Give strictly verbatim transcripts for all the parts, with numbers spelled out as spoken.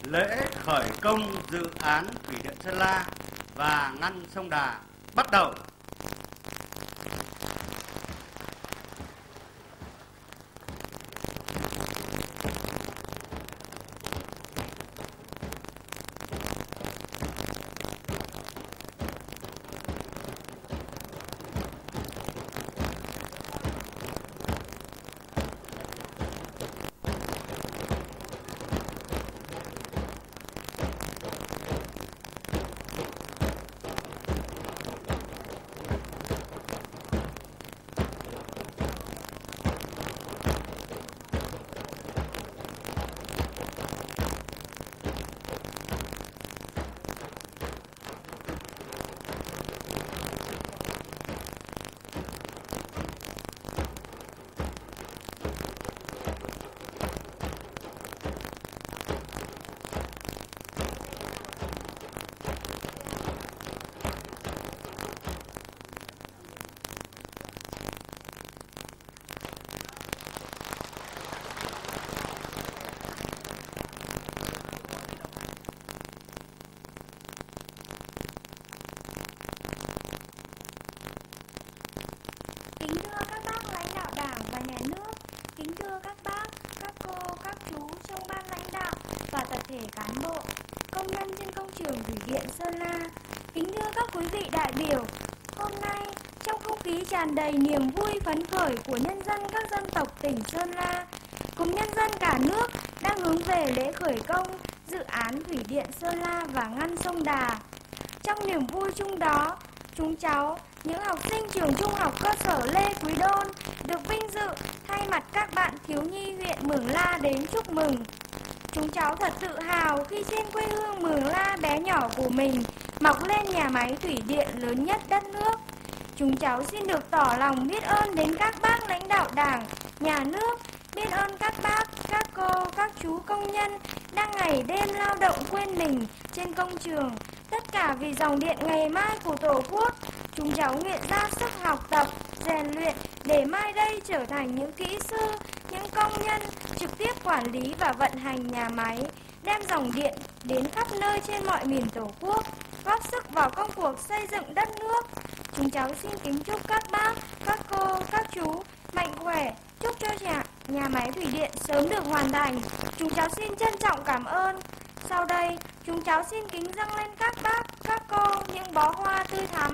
Lễ khởi công dự án thủy điện Sơn La và ngăn sông Đà bắt đầu. Kính thưa các bác lãnh đạo Đảng và Nhà nước, kính thưa các bác, các cô, các chú trong ban lãnh đạo và tập thể cán bộ, công nhân trên công trường thủy điện Sơn La, kính thưa các quý vị đại biểu, hôm nay trong không khí tràn đầy niềm vui phấn khởi của nhân dân các dân tộc tỉnh Sơn La, cùng nhân dân cả nước đang hướng về lễ khởi công dự án thủy điện Sơn La và ngăn sông Đà. Trong niềm vui chung đó, chúng cháu, những học sinh trường trung học cơ sở Lê Quý Đôn được vinh dự thay mặt các bạn thiếu nhi huyện Mường La đến chúc mừng. Chúng cháu thật tự hào khi trên quê hương Mường La bé nhỏ của mình mọc lên nhà máy thủy điện lớn nhất đất nước. Chúng cháu xin được tỏ lòng biết ơn đến các bác lãnh đạo Đảng, Nhà nước, biết ơn các bác, các cô, các chú công nhân đang ngày đêm lao động quên mình trên công trường, tất cả vì dòng điện ngày mai của Tổ quốc. Chúng cháu nguyện ra sức học tập, rèn luyện để mai đây trở thành những kỹ sư, những công nhân trực tiếp quản lý và vận hành nhà máy, đem dòng điện đến khắp nơi trên mọi miền Tổ quốc, góp sức vào công cuộc xây dựng đất nước. Chúng cháu xin kính chúc các bác, các cô, các chú mạnh khỏe, chúc cho nhà, nhà máy thủy điện sớm được hoàn thành. Chúng cháu xin trân trọng cảm ơn. Sau đây, chúng cháu xin kính dâng lên các bác, các cô những bó hoa tươi thắm.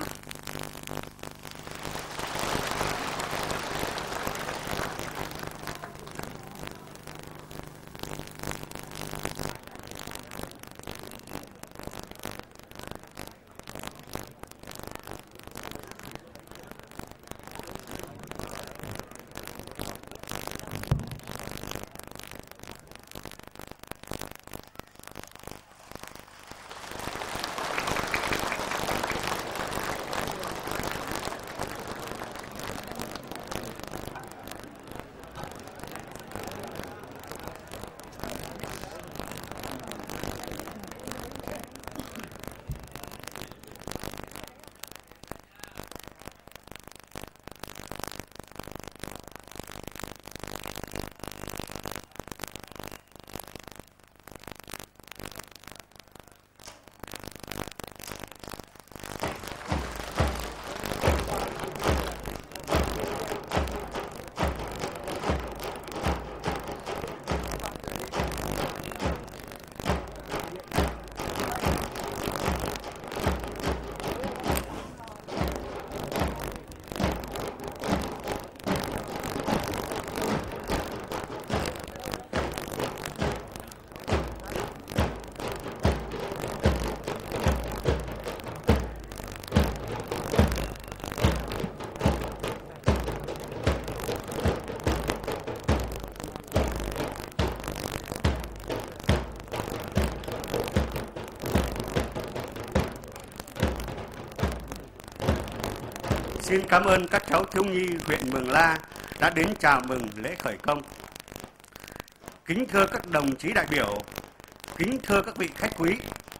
Xin cảm ơn các cháu thiếu nhi huyện Mường La đã đến chào mừng lễ khởi công. Kính thưa các đồng chí đại biểu, kính thưa các vị khách quý,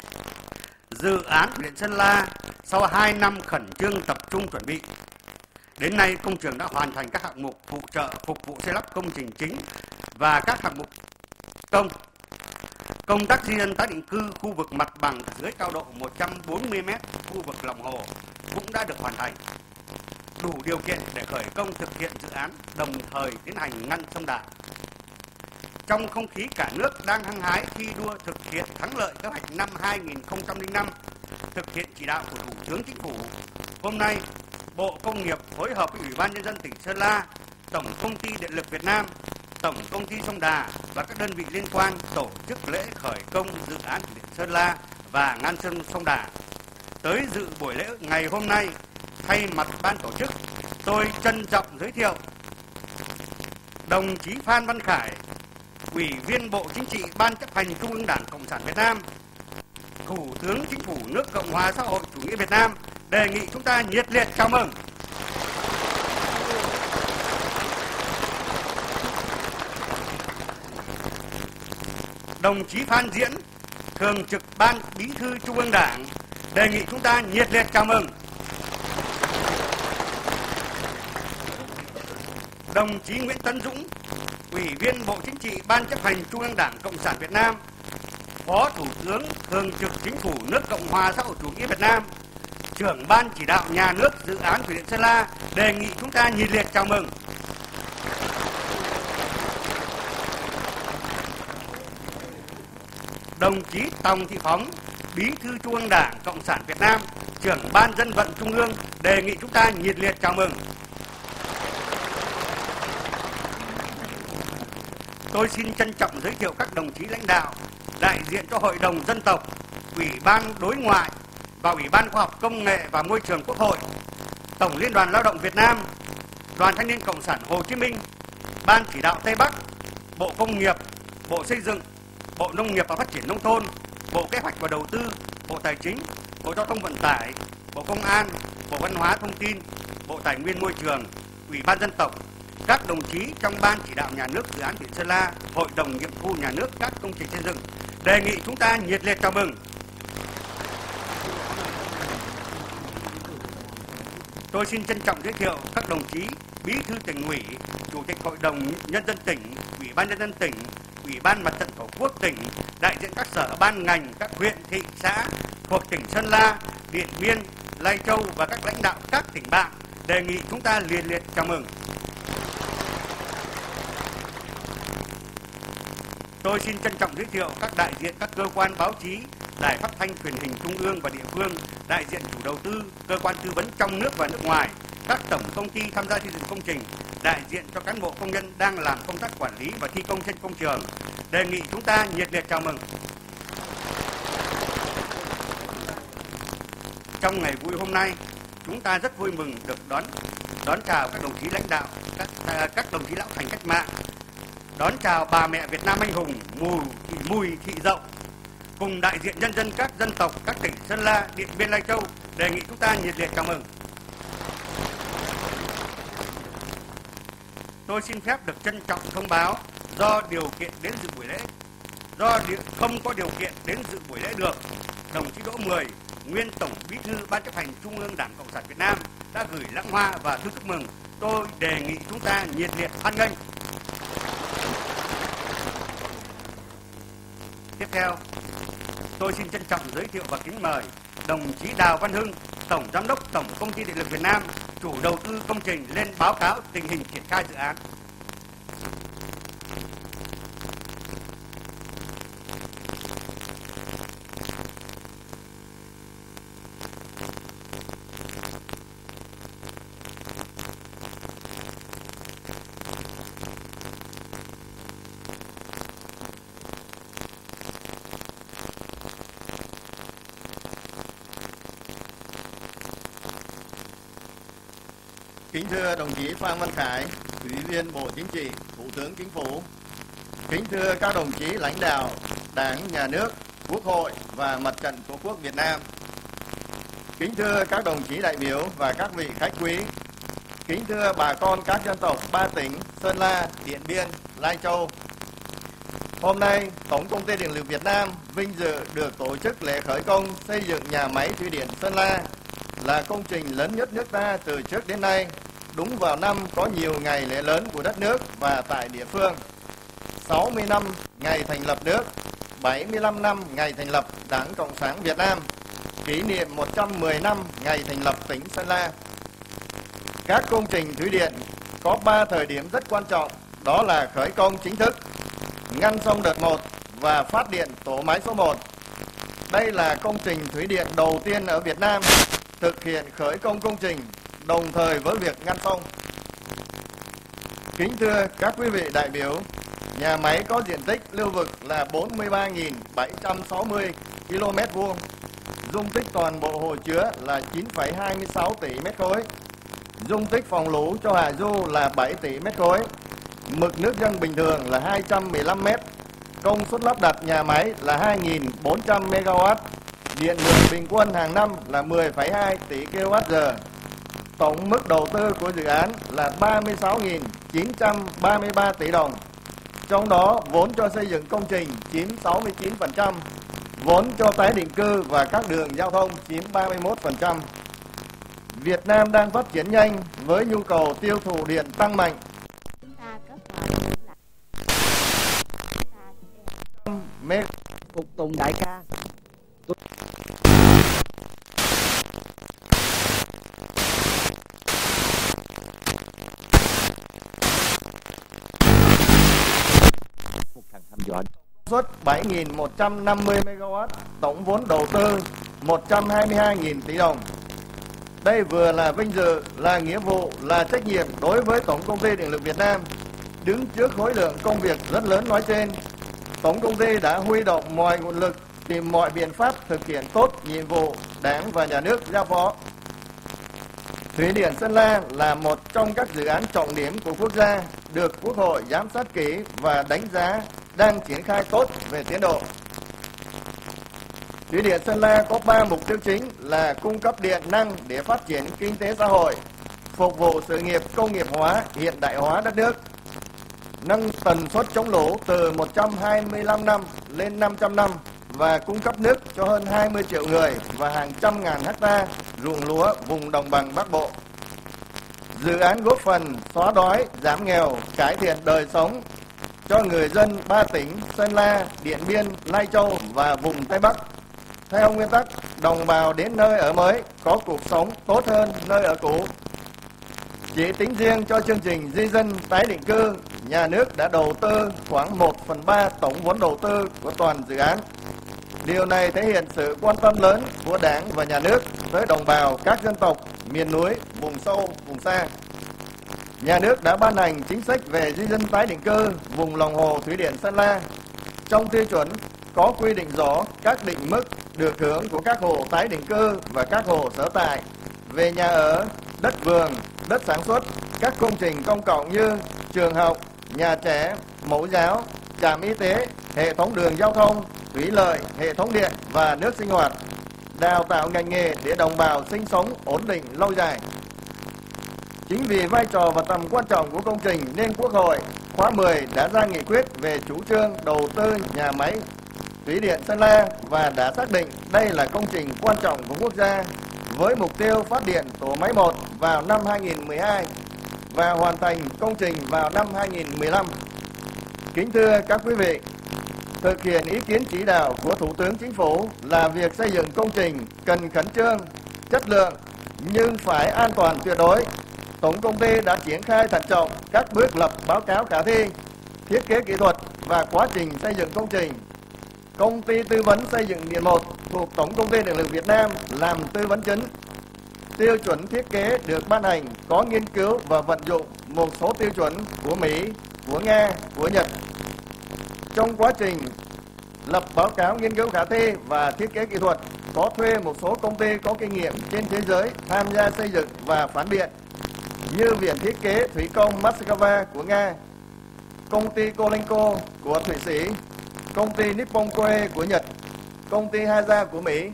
dự án thủy điện Sơn La sau hai năm khẩn trương tập trung chuẩn bị, đến nay công trường đã hoàn thành các hạng mục phụ trợ phục vụ xây lắp công trình chính và các hạng mục công. Công tác di dân tái định cư khu vực mặt bằng dưới cao độ một trăm bốn mươi mét khu vực lòng hồ cũng đã được hoàn thành, đủ điều kiện để khởi công thực hiện dự án, đồng thời tiến hành ngăn sông Đà. Trong không khí cả nước đang hăng hái thi đua thực hiện thắng lợi kế hoạch năm hai nghìn không trăm lẻ năm, thực hiện chỉ đạo của Thủ tướng Chính phủ, hôm nay Bộ Công nghiệp phối hợp với Ủy ban Nhân dân tỉnh Sơn La, Tổng Công ty Điện lực Việt Nam, Tổng Công ty Sông Đà và các đơn vị liên quan tổ chức lễ khởi công dự án thủy điện Sơn La và ngăn sông sông Đà. Tới dự buổi lễ ngày hôm nay, thay mặt ban tổ chức, tôi trân trọng giới thiệu đồng chí Phan Văn Khải, Ủy viên Bộ Chính trị Ban Chấp hành Trung ương Đảng Cộng sản Việt Nam, Thủ tướng Chính phủ nước Cộng hòa xã hội chủ nghĩa Việt Nam, đề nghị chúng ta nhiệt liệt chào mừng. Đồng chí Phan Diễn, Thường trực Ban Bí thư Trung ương Đảng, đề nghị chúng ta nhiệt liệt chào mừng. Đồng chí Nguyễn Tấn Dũng, Ủy viên Bộ Chính trị Ban Chấp hành Trung ương Đảng Cộng sản Việt Nam, Phó Thủ tướng Thường trực Chính phủ nước Cộng hòa xã hội chủ nghĩa Việt Nam, Trưởng Ban chỉ đạo nhà nước dự án thủy điện Sơn La, đề nghị chúng ta nhiệt liệt chào mừng. Đồng chí Tòng Thị Phóng, Bí thư Trung ương Đảng Cộng sản Việt Nam, Trưởng Ban Dân vận Trung ương, đề nghị chúng ta nhiệt liệt chào mừng. Tôi xin trân trọng giới thiệu các đồng chí lãnh đạo, đại diện cho Hội đồng Dân tộc, Ủy ban Đối ngoại và Ủy ban Khoa học Công nghệ và Môi trường Quốc hội, Tổng Liên đoàn Lao động Việt Nam, Đoàn Thanh niên Cộng sản Hồ Chí Minh, Ban chỉ đạo Tây Bắc, Bộ Công nghiệp, Bộ Xây dựng, Bộ Nông nghiệp và Phát triển Nông thôn, Bộ Kế hoạch và Đầu tư, Bộ Tài chính, Bộ Giao thông Vận tải, Bộ Công an, Bộ Văn hóa Thông tin, Bộ Tài nguyên Môi trường, Ủy ban Dân tộc, các đồng chí trong Ban chỉ đạo nhà nước dự án thủy điện Sơn La, Hội đồng nghiệm thu nhà nước các công trình xây dựng, đề nghị chúng ta nhiệt liệt chào mừng. Tôi xin trân trọng giới thiệu các đồng chí Bí thư Tỉnh ủy, Chủ tịch Hội đồng Nhân dân tỉnh, Ủy ban Nhân dân tỉnh, Ủy ban Mặt trận Tổ quốc tỉnh, đại diện các sở ban ngành, các huyện, thị, xã thuộc tỉnh Sơn La, Điện Biên, Lai Châu và các lãnh đạo các tỉnh bạn, đề nghị chúng ta nhiệt liệt chào mừng. Tôi xin trân trọng giới thiệu các đại diện các cơ quan báo chí, đài phát thanh truyền hình trung ương và địa phương, đại diện chủ đầu tư, cơ quan tư vấn trong nước và nước ngoài, các tổng công ty tham gia xây dựng công trình, đại diện cho cán bộ công nhân đang làm công tác quản lý và thi công trên công trường, đề nghị chúng ta nhiệt liệt chào mừng. Trong ngày vui hôm nay, chúng ta rất vui mừng được đón đón chào các đồng chí lãnh đạo, các các đồng chí lão thành cách mạng, đón chào bà mẹ Việt Nam anh hùng Mùi Thị Mùi Thị Dậu cùng đại diện nhân dân các dân tộc các tỉnh Sơn La, Điện Biên, Lai Châu, đề nghị chúng ta nhiệt liệt chào mừng. Tôi xin phép được trân trọng thông báo do điều kiện đến dự buổi lễ, do điều, không có điều kiện đến dự buổi lễ được, đồng chí Đỗ Mười, nguyên Tổng Bí thư Ban Chấp hành Trung ương Đảng Cộng sản Việt Nam đã gửi lãng hoa và thư chúc mừng. Tôi đề nghị chúng ta nhiệt liệt hoan nghênh. Tiếp theo, tôi xin trân trọng giới thiệu và kính mời đồng chí Đào Văn Hưng, Tổng Giám đốc Tổng Công ty Điện lực Việt Nam, chủ đầu tư công trình lên báo cáo tình hình triển khai dự án. Kính thưa đồng chí Phan Văn Khải, Ủy viên Bộ Chính trị, Thủ tướng Chính phủ. Kính thưa các đồng chí lãnh đạo Đảng, Nhà nước, Quốc hội và Mặt trận Tổ quốc Việt Nam. Kính thưa các đồng chí đại biểu và các vị khách quý. Kính thưa bà con các dân tộc ba tỉnh Sơn La, Điện Biên, Lai Châu. Hôm nay, Tổng Công ty Điện lực Việt Nam vinh dự được tổ chức lễ khởi công xây dựng nhà máy thủy điện Sơn La, là công trình lớn nhất nước ta từ trước đến nay, đúng vào năm có nhiều ngày lễ lớn của đất nước và tại địa phương. sáu mươi năm ngày thành lập nước, bảy mươi lăm năm ngày thành lập Đảng Cộng sản Việt Nam, kỷ niệm một trăm mười năm ngày thành lập tỉnh Sơn La. Các công trình thủy điện có ba thời điểm rất quan trọng, đó là khởi công chính thức, ngăn sông đợt một và phát điện tổ máy số một. Đây là công trình thủy điện đầu tiên ở Việt Nam thực hiện khởi công công trình đồng thời với việc ngăn sông. Kính thưa các quý vị đại biểu, nhà máy có diện tích lưu vực là bốn mươi ba nghìn bảy trăm sáu mươi ki lô mét vuông, dung tích toàn bộ hồ chứa là chín phẩy hai mươi sáu tỷ mét khối, dung tích phòng lũ cho hạ du là bảy tỷ mét khối, mực nước dâng bình thường là hai trăm mười lăm mét, công suất lắp đặt nhà máy là hai nghìn bốn trăm mê ga oát, điện lượng bình quân hàng năm là mười phẩy hai tỷ ki lô oát giờ. Tổng mức đầu tư của dự án là ba mươi sáu nghìn chín trăm ba mươi ba tỷ đồng. Trong đó, vốn cho xây dựng công trình chiếm sáu mươi chín phần trăm, vốn cho tái định cư và các đường giao thông chiếm ba mươi mốt phần trăm. Việt Nam đang phát triển nhanh với nhu cầu tiêu thụ điện tăng mạnh. Mê Phục tùng đại ca. Suất bảy nghìn một trăm năm mươi mê ga oát, tổng vốn đầu tư một trăm hai mươi hai nghìn tỷ đồng. Đây vừa là vinh dự, là nghĩa vụ, là trách nhiệm đối với Tổng Công ty Điện lực Việt Nam. Đứng trước khối lượng công việc rất lớn nói trên, Tổng Công ty đã huy động mọi nguồn lực, tìm mọi biện pháp thực hiện tốt nhiệm vụ Đảng và Nhà nước giao phó. Thủy điện Sơn La là một trong các dự án trọng điểm của quốc gia, được Quốc hội giám sát kỹ và đánh giá đang triển khai tốt về tiến độ. Thủy điện Sơn La có ba mục tiêu chính là cung cấp điện năng để phát triển kinh tế xã hội, phục vụ sự nghiệp công nghiệp hóa, hiện đại hóa đất nước, nâng tần suất chống lũ từ một trăm hai mươi lăm năm lên năm trăm năm và cung cấp nước cho hơn hai mươi triệu người và hàng trăm ngàn hecta ruộng lúa vùng đồng bằng Bắc Bộ. Dự án góp phần xóa đói, giảm nghèo, cải thiện đời sống cho người dân ba tỉnh Sơn La, Điện Biên, Lai Châu và vùng Tây Bắc. Theo nguyên tắc, đồng bào đến nơi ở mới có cuộc sống tốt hơn nơi ở cũ. Chỉ tính riêng cho chương trình di dân tái định cư, nhà nước đã đầu tư khoảng một phần ba tổng vốn đầu tư của toàn dự án. Điều này thể hiện sự quan tâm lớn của Đảng và Nhà nước tới đồng bào các dân tộc miền núi, vùng sâu, vùng xa. Nhà nước đã ban hành chính sách về di dân tái định cư vùng lòng hồ thủy điện Sơn La. Trong tiêu chuẩn có quy định rõ các định mức được hưởng của các hộ tái định cư và các hộ sở tại về nhà ở, đất vườn, đất sản xuất, các công trình công cộng như trường học, nhà trẻ, mẫu giáo, trạm y tế, hệ thống đường giao thông, thủy lợi, hệ thống điện và nước sinh hoạt, đào tạo ngành nghề để đồng bào sinh sống ổn định lâu dài. Chính vì vai trò và tầm quan trọng của công trình nên Quốc hội khóa mười đã ra nghị quyết về chủ trương đầu tư nhà máy thủy điện Sơn La và đã xác định đây là công trình quan trọng của quốc gia với mục tiêu phát điện tổ máy một vào năm hai nghìn không trăm mười hai và hoàn thành công trình vào năm hai nghìn không trăm mười lăm. Kính thưa các quý vị, thực hiện ý kiến chỉ đạo của Thủ tướng Chính phủ là việc xây dựng công trình cần khẩn trương, chất lượng nhưng phải an toàn tuyệt đối. Tổng Công ty đã triển khai thận trọng các bước lập báo cáo khả thi, thiết kế kỹ thuật và quá trình xây dựng công trình. Công ty tư vấn xây dựng Điện một thuộc Tổng Công ty Điện lực Việt Nam làm tư vấn chính. Tiêu chuẩn thiết kế được ban hành có nghiên cứu và vận dụng một số tiêu chuẩn của Mỹ, của Nga, của Nhật. Trong quá trình lập báo cáo nghiên cứu khả thi và thiết kế kỹ thuật, có thuê một số công ty có kinh nghiệm trên thế giới tham gia xây dựng và phản biện như Viện Thiết kế Thủy công Moscow của Nga, công ty Colenco của Thụy Sĩ, công ty Nippon Koei của Nhật, công ty Haza của Mỹ.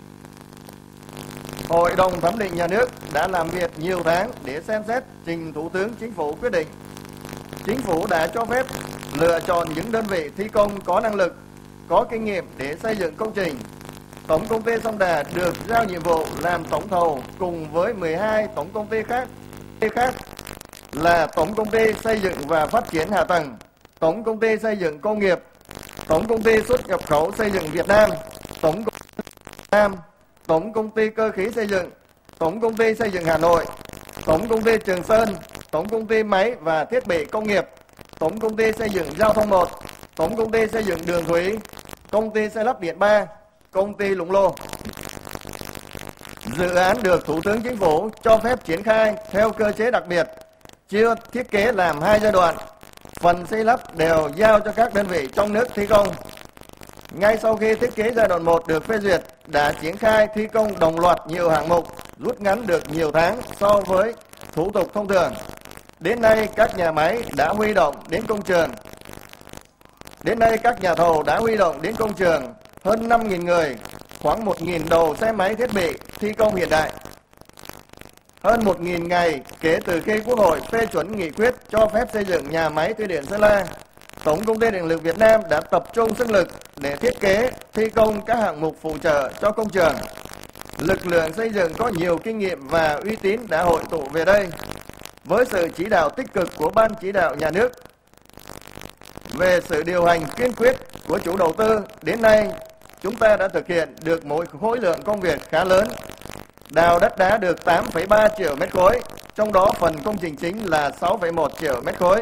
Hội đồng thẩm định nhà nước đã làm việc nhiều tháng để xem xét trình Thủ tướng Chính phủ quyết định. Chính phủ đã cho phép lựa chọn những đơn vị thi công có năng lực, có kinh nghiệm để xây dựng công trình. Tổng Công ty Sông Đà được giao nhiệm vụ làm tổng thầu cùng với mười hai tổng công ty khác, khác là Tổng Công ty Xây dựng và Phát triển Hạ tầng, Tổng Công ty Xây dựng Công nghiệp, Tổng công ty xuất nhập khẩu xây dựng Việt Nam, Tổng công ty Việt Nam, Tổng công ty cơ khí xây dựng, Tổng công ty xây dựng Hà Nội, Tổng công ty Trường Sơn, Tổng công ty máy và thiết bị công nghiệp, Tổng công ty xây dựng giao thông một, Tổng công ty xây dựng đường thủy, Công ty xây lắp điện ba, Công ty Lũng Lô. Dự án được Thủ tướng Chính phủ cho phép triển khai theo cơ chế đặc biệt, chưa thiết kế làm hai giai đoạn. Phần xây lắp đều giao cho các đơn vị trong nước thi công. Ngay sau khi thiết kế giai đoạn một được phê duyệt, đã triển khai thi công đồng loạt nhiều hạng mục, rút ngắn được nhiều tháng so với thủ tục thông thường. Đến nay, các nhà máy đã huy động đến công trường. Đến nay, các nhà thầu đã huy động đến công trường hơn năm nghìn người, khoảng một nghìn đầu xe máy thiết bị thi công hiện đại. Hơn một nghìn ngày kể từ khi Quốc hội phê chuẩn nghị quyết cho phép xây dựng nhà máy thủy điện Sơn La, Tổng công ty Điện lực Việt Nam đã tập trung sức lực để thiết kế, thi công các hạng mục phụ trợ cho công trường. Lực lượng xây dựng có nhiều kinh nghiệm và uy tín đã hội tụ về đây. Với sự chỉ đạo tích cực của Ban chỉ đạo nhà nước về sự điều hành kiên quyết của chủ đầu tư, đến nay chúng ta đã thực hiện được mỗi khối lượng công việc khá lớn. Đào đất đá được tám phẩy ba triệu mét khối, trong đó phần công trình chính là sáu phẩy một triệu mét khối,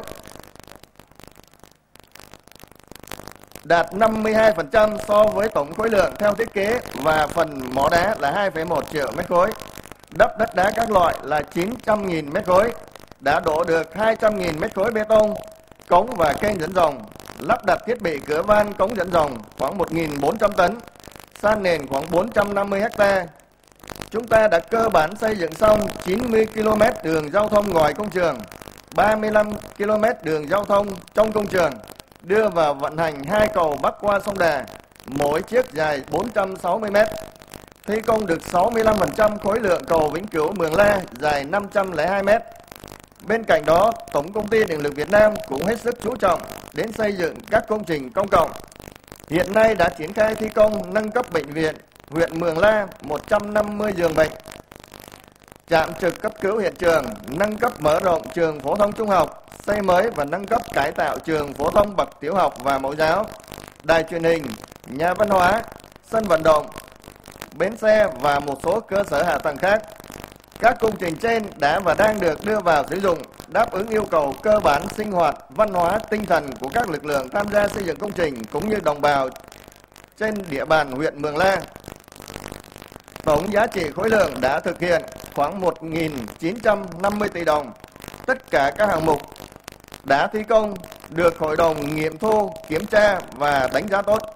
đạt năm mươi hai phần trăm so với tổng khối lượng theo thiết kế, và phần mỏ đá là hai phẩy một triệu mét khối. Đắp đất đá các loại là chín trăm nghìn mét khối, đã đổ được hai trăm nghìn mét khối bê tông, cống và kênh dẫn dòng, lắp đặt thiết bị cửa van cống dẫn dòng khoảng một nghìn bốn trăm tấn, san nền khoảng bốn trăm năm mươi héc ta. Chúng ta đã cơ bản xây dựng xong chín mươi ki lô mét đường giao thông ngoài công trường, ba mươi lăm ki lô mét đường giao thông trong công trường, đưa vào vận hành hai cầu bắc qua sông Đà, mỗi chiếc dài bốn trăm sáu mươi mét. Thi công được sáu mươi lăm phần trăm khối lượng cầu Vĩnh Cửu Mường La dài năm trăm lẻ hai mét. Bên cạnh đó, Tổng công ty Điện lực Việt Nam cũng hết sức chú trọng đến xây dựng các công trình công cộng. Hiện nay đã triển khai thi công nâng cấp bệnh viện huyện Mường La một trăm năm mươi giường bệnh, trạm trực cấp cứu hiện trường, nâng cấp mở rộng trường phổ thông trung học, xây mới và nâng cấp cải tạo trường phổ thông bậc tiểu học và mẫu giáo, đài truyền hình, nhà văn hóa, sân vận động, bến xe và một số cơ sở hạ tầng khác. Các công trình trên đã và đang được đưa vào sử dụng, đáp ứng yêu cầu cơ bản sinh hoạt, văn hóa, tinh thần của các lực lượng tham gia xây dựng công trình cũng như đồng bào trên địa bàn huyện Mường La. Tổng giá trị khối lượng đã thực hiện khoảng một nghìn chín trăm năm mươi tỷ đồng. Tất cả các hạng mục đã thi công được Hội đồng nghiệm thu, kiểm tra và đánh giá tốt.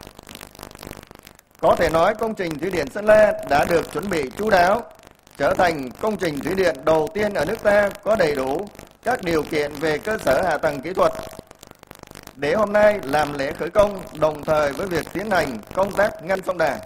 Có thể nói công trình thủy điện Sơn La đã được chuẩn bị chu đáo, trở thành công trình thủy điện đầu tiên ở nước ta có đầy đủ các điều kiện về cơ sở hạ tầng kỹ thuật để hôm nay làm lễ khởi công đồng thời với việc tiến hành công tác ngăn sông Đà.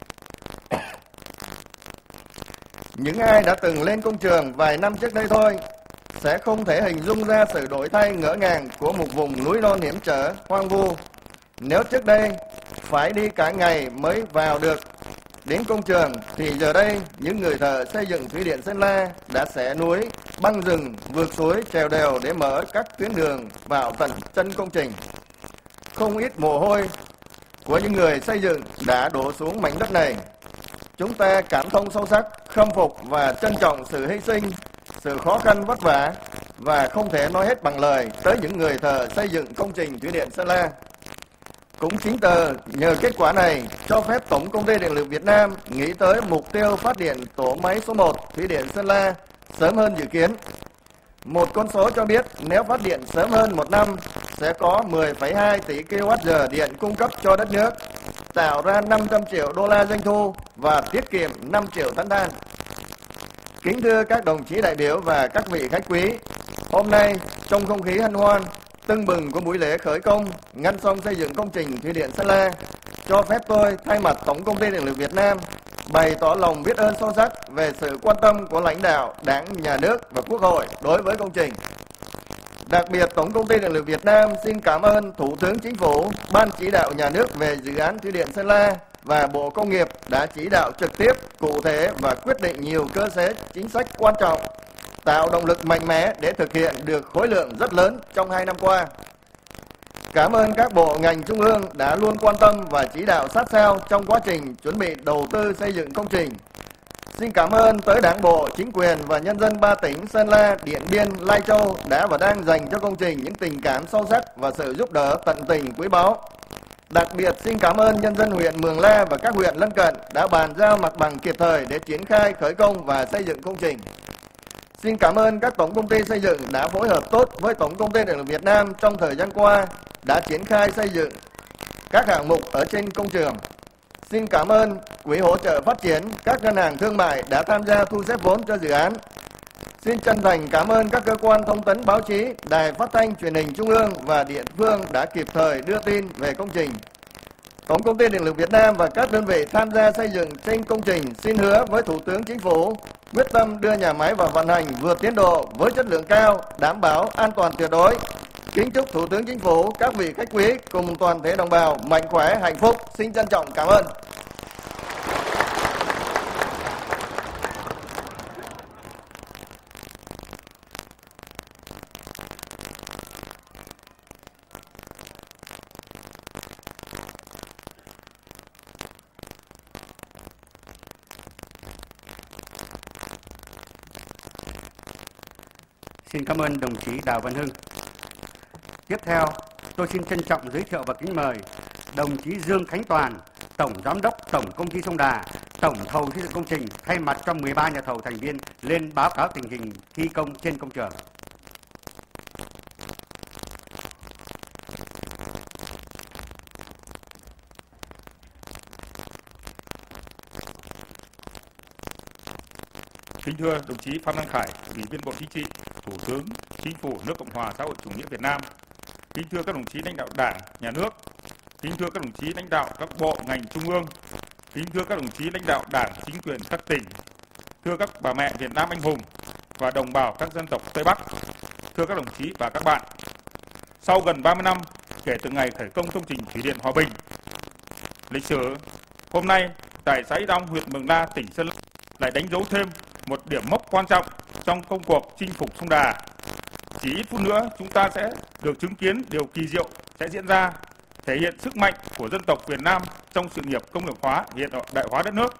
Những ai đã từng lên công trường vài năm trước đây thôi sẽ không thể hình dung ra sự đổi thay ngỡ ngàng của một vùng núi non hiểm trở, hoang vu. Nếu trước đây phải đi cả ngày mới vào được đến công trường, thì giờ đây những người thợ xây dựng thủy điện Sơn La đã xẻ núi, băng rừng, vượt suối, trèo đèo để mở các tuyến đường vào tận chân công trình. Không ít mồ hôi của những người xây dựng đã đổ xuống mảnh đất này. Chúng ta cảm thông sâu sắc, khâm phục và trân trọng sự hy sinh, sự khó khăn vất vả và không thể nói hết bằng lời tới những người thợ xây dựng công trình thủy điện Sơn La. Cũng chính từ nhờ kết quả này cho phép Tổng công ty Điện lực Việt Nam nghĩ tới mục tiêu phát điện tổ máy số một thủy điện Sơn La sớm hơn dự kiến. Một con số cho biết nếu phát điện sớm hơn một năm sẽ có mười phẩy hai tỷ ki lô oát giờ điện cung cấp cho đất nước, tạo ra năm trăm triệu đô la doanh thu và tiết kiệm năm triệu tấn than. Kính thưa các đồng chí đại biểu và các vị khách quý, hôm nay trong không khí hân hoan, tưng bừng của buổi lễ khởi công ngăn sông xây dựng công trình thủy điện Sơn La, cho phép tôi thay mặt Tổng công ty Điện lực Việt Nam bày tỏ lòng biết ơn sâu sắc về sự quan tâm của lãnh đạo, Đảng, Nhà nước và Quốc hội đối với công trình. Đặc biệt, Tổng công ty Điện lực Việt Nam xin cảm ơn Thủ tướng Chính phủ, Ban chỉ đạo nhà nước về dự án thủy điện Sơn La và Bộ Công nghiệp đã chỉ đạo trực tiếp, cụ thể và quyết định nhiều cơ chế chính sách quan trọng, tạo động lực mạnh mẽ để thực hiện được khối lượng rất lớn trong hai năm qua. Cảm ơn các bộ ngành trung ương đã luôn quan tâm và chỉ đạo sát sao trong quá trình chuẩn bị đầu tư xây dựng công trình. Xin cảm ơn tới Đảng bộ, chính quyền và nhân dân ba tỉnh Sơn La, Điện Biên, Lai Châu đã và đang dành cho công trình những tình cảm sâu sắc và sự giúp đỡ tận tình quý báu. Đặc biệt xin cảm ơn nhân dân huyện Mường La và các huyện lân cận đã bàn giao mặt bằng kịp thời để triển khai khởi công và xây dựng công trình. Xin cảm ơn các tổng công ty xây dựng đã phối hợp tốt với Tổng công ty Điện lực Việt Nam trong thời gian qua đã triển khai xây dựng các hạng mục ở trên công trường. Xin cảm ơn Quỹ hỗ trợ phát triển, các ngân hàng thương mại đã tham gia thu xếp vốn cho dự án. Xin chân thành cảm ơn các cơ quan thông tấn báo chí, đài phát thanh truyền hình trung ương và địa phương đã kịp thời đưa tin về công trình. Tổng công ty Điện lực Việt Nam và các đơn vị tham gia xây dựng trên công trình xin hứa với Thủ tướng Chính phủ quyết tâm đưa nhà máy vào vận hành vượt tiến độ với chất lượng cao, đảm bảo an toàn tuyệt đối. Kính chúc Thủ tướng Chính phủ, các vị khách quý cùng toàn thể đồng bào mạnh khỏe, hạnh phúc. Xin trân trọng cảm ơn. Xin cảm ơn đồng chí Đào Văn Hưng. Tiếp theo, tôi xin trân trọng giới thiệu và kính mời đồng chí Dương Khánh Toàn, Tổng Giám đốc Tổng Công ty Sông Đà, Tổng thầu xây dựng công trình, thay mặt cho mười ba nhà thầu thành viên lên báo cáo tình hình thi công trên công trường. Kính thưa đồng chí Phan Văn Khải, Ủy viên Bộ Chính trị, Thủ tướng Chính phủ nước Cộng hòa xã hội chủ nghĩa Việt Nam. Kính thưa các đồng chí lãnh đạo Đảng, Nhà nước. Kính thưa các đồng chí lãnh đạo các bộ ngành trung ương. Kính thưa các đồng chí lãnh đạo Đảng, chính quyền các tỉnh. Thưa các bà mẹ Việt Nam anh hùng và đồng bào các dân tộc Tây Bắc. Thưa các đồng chí và các bạn. Sau gần ba mươi năm kể từ ngày khởi công công trình thủy điện Hòa Bình, lịch sử hôm nay tại xã Đông, huyện Mường La, tỉnh Sơn La lại đánh dấu thêm một điểm mốc quan trọng trong công cuộc chinh phục sông Đà. Chỉ ít phút nữa chúng ta sẽ được chứng kiến điều kỳ diệu sẽ diễn ra, thể hiện sức mạnh của dân tộc Việt Nam trong sự nghiệp công nghiệp hóa, hiện đại hóa đất nước.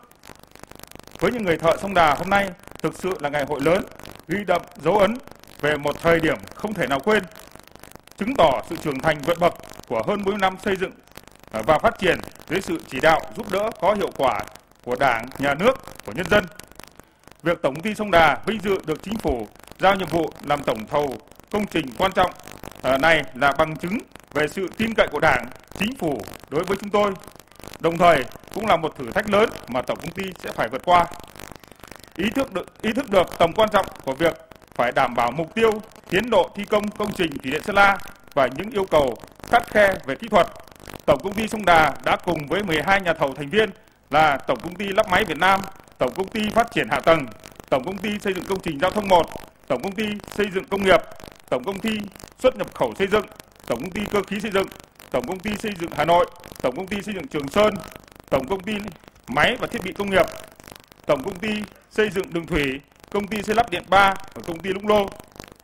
Với những người thợ sông Đà hôm nay thực sự là ngày hội lớn, ghi đậm dấu ấn về một thời điểm không thể nào quên, chứng tỏ sự trưởng thành vượt bậc của hơn bốn mươi năm xây dựng và phát triển dưới sự chỉ đạo giúp đỡ có hiệu quả của Đảng, Nhà nước, của nhân dân. Việc Tổng công ty Sông Đà vinh dự được Chính phủ giao nhiệm vụ làm tổng thầu công trình quan trọng này là bằng chứng về sự tin cậy của Đảng, Chính phủ đối với chúng tôi. Đồng thời cũng là một thử thách lớn mà Tổng công ty sẽ phải vượt qua. Ý thức được, ý thức được tầm quan trọng của việc phải đảm bảo mục tiêu, tiến độ thi công công trình thủy điện Sơn La và những yêu cầu khắt khe về kỹ thuật, Tổng công ty Sông Đà đã cùng với mười hai nhà thầu thành viên là Tổng công ty Lắp máy Việt Nam, Tổng công ty Phát triển Hạ tầng, Tổng công ty Xây dựng công trình giao thông một, Tổng công ty Xây dựng công nghiệp, Tổng công ty Xuất nhập khẩu xây dựng, Tổng công ty Cơ khí xây dựng, Tổng công ty Xây dựng Hà Nội, Tổng công ty Xây dựng Trường Sơn, Tổng công ty Máy và Thiết bị công nghiệp, Tổng công ty Xây dựng Đường thủy, Công ty Xây lắp Điện ba và Công ty Lũng Lô.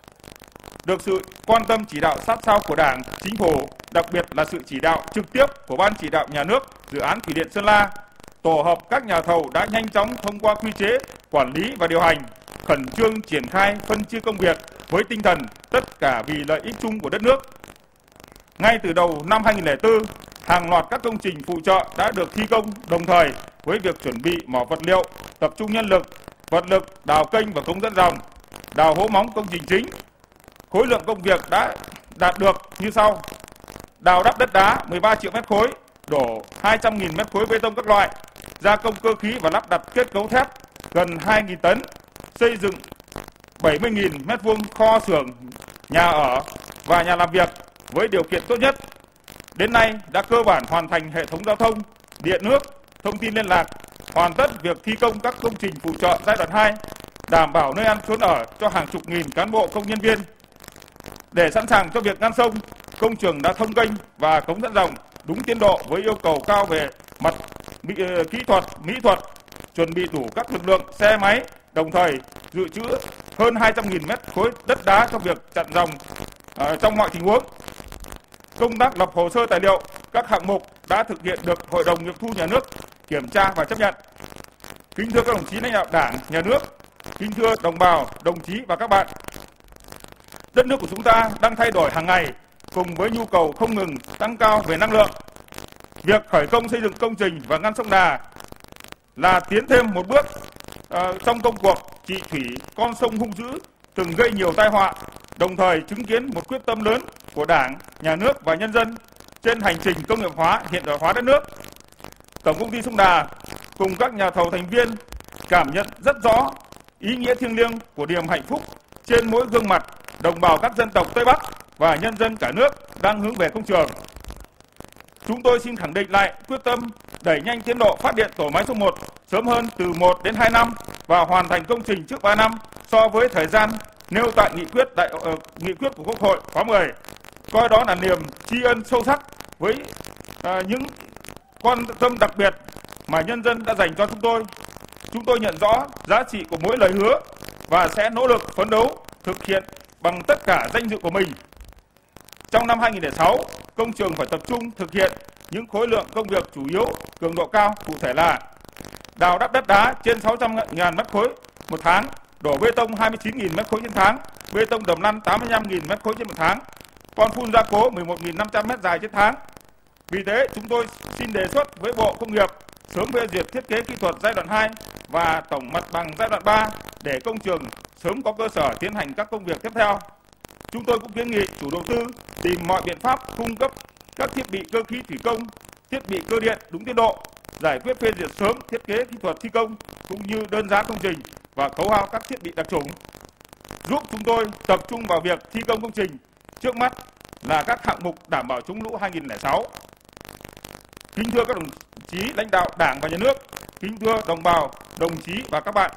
Được sự quan tâm chỉ đạo sát sao của Đảng, Chính phủ, đặc biệt là sự chỉ đạo trực tiếp của Ban chỉ đạo nhà nước dự án Thủy điện Sơn La, tổ hợp các nhà thầu đã nhanh chóng thông qua quy chế quản lý và điều hành, khẩn trương triển khai phân chia công việc với tinh thần tất cả vì lợi ích chung của đất nước. Ngay từ đầu năm hai nghìn không trăm lẻ bốn, hàng loạt các công trình phụ trợ đã được thi công đồng thời với việc chuẩn bị mỏ vật liệu, tập trung nhân lực, vật lực, đào kênh và cống dẫn dòng, đào hố móng công trình chính. Khối lượng công việc đã đạt được như sau: đào đắp đất đá mười ba triệu mét khối, đổ hai trăm nghìn mét khối bê tông các loại, gia công cơ khí và lắp đặt kết cấu thép gần hai nghìn tấn, xây dựng bảy mươi nghìn mét vuông kho xưởng, nhà ở và nhà làm việc với điều kiện tốt nhất. Đến nay đã cơ bản hoàn thành hệ thống giao thông, điện nước, thông tin liên lạc, hoàn tất việc thi công các công trình phụ trợ giai đoạn hai, đảm bảo nơi ăn trốn ở cho hàng chục nghìn cán bộ công nhân viên. Để sẵn sàng cho việc ngăn sông, công trường đã thông kênh và cống dẫn dòng đúng tiến độ với yêu cầu cao về mặt kỹ thuật, mỹ thuật, chuẩn bị đủ các lực lượng xe máy, đồng thời dự trữ hơn hai trăm nghìn mét khối đất đá cho việc chặn dòng uh, trong mọi tình huống. công tác lập hồ sơ tài liệu các hạng mục đã thực hiện được Hội đồng nghiệm thu nhà nước kiểm tra và chấp nhận. Kính thưa các đồng chí lãnh đạo Đảng, Nhà nước, kính thưa đồng bào, đồng chí và các bạn. Đất nước của chúng ta đang thay đổi hàng ngày cùng với nhu cầu không ngừng tăng cao về năng lượng. Việc khởi công xây dựng công trình và ngăn sông Đà là tiến thêm một bước uh, trong công cuộc trị thủy con sông hung dữ từng gây nhiều tai họa, đồng thời chứng kiến một quyết tâm lớn của Đảng, Nhà nước và nhân dân trên hành trình công nghiệp hóa, hiện đại hóa đất nước. Tổng công ty Sông Đà cùng các nhà thầu thành viên cảm nhận rất rõ ý nghĩa thiêng liêng của niềm hạnh phúc trên mỗi gương mặt đồng bào các dân tộc Tây Bắc và nhân dân cả nước đang hướng về công trường. Chúng tôi xin khẳng định lại quyết tâm đẩy nhanh tiến độ phát điện tổ máy số một sớm hơn từ một đến hai năm và hoàn thành công trình trước ba năm so với thời gian nêu tại nghị quyết đại uh, nghị quyết của Quốc hội khóa mười. Coi đó là niềm tri ân sâu sắc với uh, những quan tâm đặc biệt mà nhân dân đã dành cho chúng tôi. Chúng tôi nhận rõ giá trị của mỗi lời hứa và sẽ nỗ lực phấn đấu thực hiện bằng tất cả danh dự của mình. Trong năm hai nghìn không trăm lẻ sáu, công trường phải tập trung thực hiện những khối lượng công việc chủ yếu, cường độ cao, cụ thể là đào đắp đất đá trên sáu trăm nghìn mét khối một tháng, đổ bê tông hai mươi chín nghìn mét khối trên tháng, bê tông đầm lăn tám mươi lăm nghìn mét khối trên một tháng, con phun gia cố mười một nghìn năm trăm mét dài trên tháng. Vì thế, chúng tôi xin đề xuất với Bộ Công nghiệp sớm phê duyệt thiết kế kỹ thuật giai đoạn hai và tổng mặt bằng giai đoạn ba để công trường sớm có cơ sở tiến hành các công việc tiếp theo. Chúng tôi cũng kiến nghị chủ đầu tư tìm mọi biện pháp cung cấp các thiết bị cơ khí thủy công, thiết bị cơ điện đúng tiến độ, giải quyết phê duyệt sớm thiết kế kỹ thuật thi công cũng như đơn giá công trình và khấu hao các thiết bị đặc trùng, giúp chúng tôi tập trung vào việc thi công công trình. Trước mắt là các hạng mục đảm bảo chống lũ hai nghìn không trăm lẻ sáu. Kính thưa các đồng chí lãnh đạo Đảng và Nhà nước, kính thưa đồng bào, đồng chí và các bạn.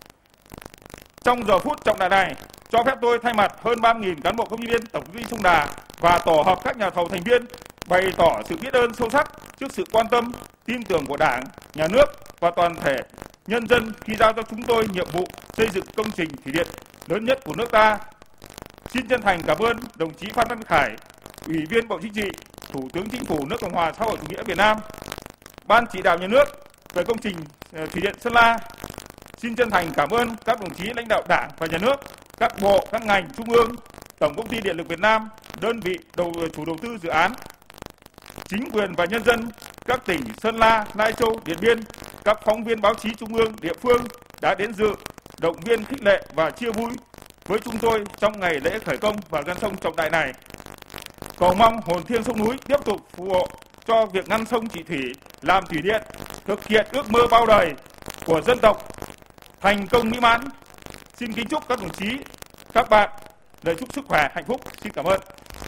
Trong giờ phút trọng đại này, cho phép tôi thay mặt hơn ba nghìn cán bộ công nhân viên Tổng công ty Sông Đà và tổ hợp các nhà thầu thành viên bày tỏ sự biết ơn sâu sắc trước sự quan tâm, tin tưởng của Đảng, Nhà nước và toàn thể nhân dân khi giao cho chúng tôi nhiệm vụ xây dựng công trình thủy điện lớn nhất của nước ta. Xin chân thành cảm ơn đồng chí Phan Văn Khải, Ủy viên Bộ Chính trị, Thủ tướng Chính phủ nước Cộng hòa xã hội chủ nghĩa Việt Nam, Ban chỉ đạo nhà nước về công trình thủy điện Sơn La. Xin chân thành cảm ơn các đồng chí lãnh đạo Đảng và Nhà nước, các bộ, các ngành trung ương, Tổng công ty Điện lực Việt Nam, đơn vị đầu chủ đầu tư dự án, chính quyền và nhân dân các tỉnh Sơn La, Lai Châu, Điện Biên, các phóng viên báo chí trung ương, địa phương đã đến dự, động viên khích lệ và chia vui với chúng tôi trong ngày lễ khởi công và ngăn sông trọng đại này. Cầu mong hồn thiêng sông núi tiếp tục phù hộ cho việc ngăn sông trị thủy, làm thủy điện, thực hiện ước mơ bao đời của dân tộc thành công mỹ mãn. Xin kính chúc các đồng chí, các bạn lời chúc sức khỏe, hạnh phúc. Xin cảm ơn.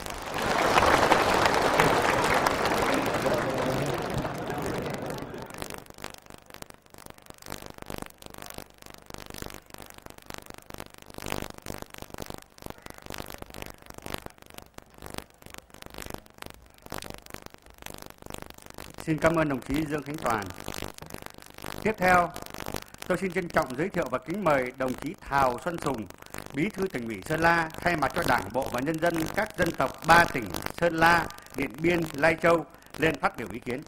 Xin cảm ơn đồng chí Dương Khánh Toàn. Tiếp theo, tôi xin trân trọng giới thiệu và kính mời đồng chí Thào Xuân Sùng, Bí thư Tỉnh ủy Sơn La, thay mặt cho Đảng bộ và nhân dân các dân tộc ba tỉnh Sơn La, Điện Biên, Lai Châu lên phát biểu ý kiến.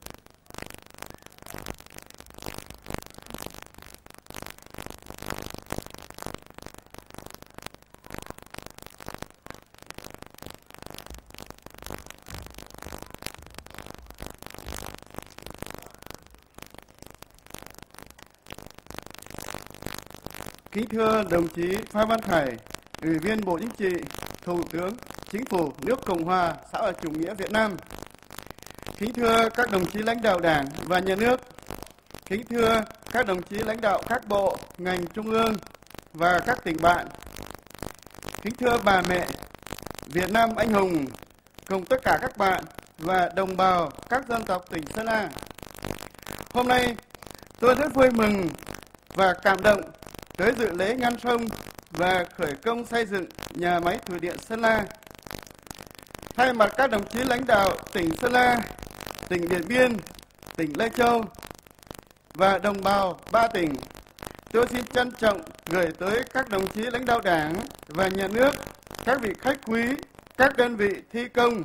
Kính thưa đồng chí Phan Văn Khải, Ủy viên Bộ Chính trị, Thủ tướng Chính phủ nước Cộng hòa xã hội chủ nghĩa Việt Nam. Kính thưa các đồng chí lãnh đạo Đảng và Nhà nước. Kính thưa các đồng chí lãnh đạo các bộ, ngành trung ương và các tỉnh bạn. Kính thưa bà mẹ Việt Nam anh hùng cùng tất cả các bạn và đồng bào các dân tộc tỉnh Sơn La. Hôm nay tôi rất vui mừng và cảm động tới dự lễ ngăn sông và khởi công xây dựng nhà máy thủy điện Sơn La. Thay mặt các đồng chí lãnh đạo tỉnh Sơn La, tỉnh Điện Biên, tỉnh Lai Châu và đồng bào ba tỉnh, tôi xin trân trọng gửi tới các đồng chí lãnh đạo Đảng và Nhà nước, các vị khách quý, các đơn vị thi công,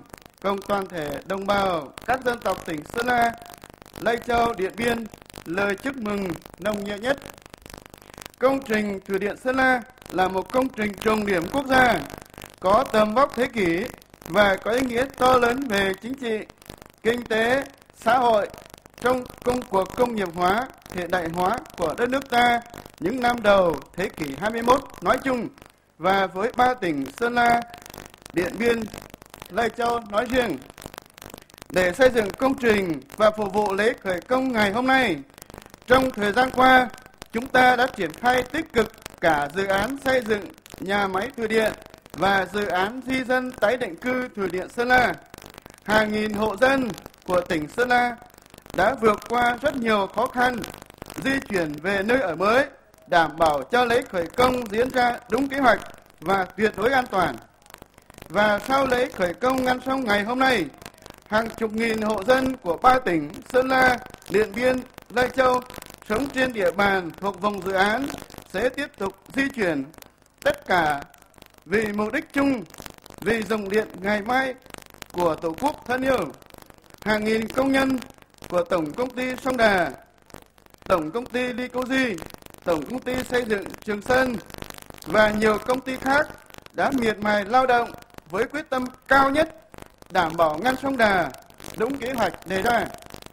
cùng toàn thể đồng bào các dân tộc tỉnh Sơn La, Lai Châu, Điện Biên lời chúc mừng nồng nhiệt nhất. Công trình Thủy điện Sơn La là một công trình trọng điểm quốc gia, có tầm vóc thế kỷ và có ý nghĩa to lớn về chính trị, kinh tế, xã hội trong công cuộc công nghiệp hóa, hiện đại hóa của đất nước ta những năm đầu thế kỷ hai mươi mốt nói chung và với ba tỉnh Sơn La, Điện Biên, Lai Châu nói riêng. Để xây dựng công trình và phục vụ lễ khởi công ngày hôm nay, trong thời gian qua, chúng ta đã triển khai tích cực cả dự án xây dựng nhà máy thủy điện và dự án di dân tái định cư thủy điện Sơn La. Hàng nghìn hộ dân của tỉnh Sơn La đã vượt qua rất nhiều khó khăn, di chuyển về nơi ở mới, đảm bảo cho lễ khởi công diễn ra đúng kế hoạch và tuyệt đối an toàn. Và sau lễ khởi công ngăn xong ngày hôm nay, hàng chục nghìn hộ dân của ba tỉnh Sơn La, Điện Biên, Lai Châu sống trên địa bàn thuộc vùng dự án sẽ tiếp tục di chuyển, tất cả vì mục đích chung, vì dòng điện ngày mai của Tổ quốc thân yêu. Hàng nghìn công nhân của Tổng Công ty Sông Đà, Tổng Công ty Lycosi, Tổng Công ty Xây dựng Trường Sơn và nhiều công ty khác đã miệt mài lao động với quyết tâm cao nhất đảm bảo ngăn sông Đà đúng kế hoạch đề ra.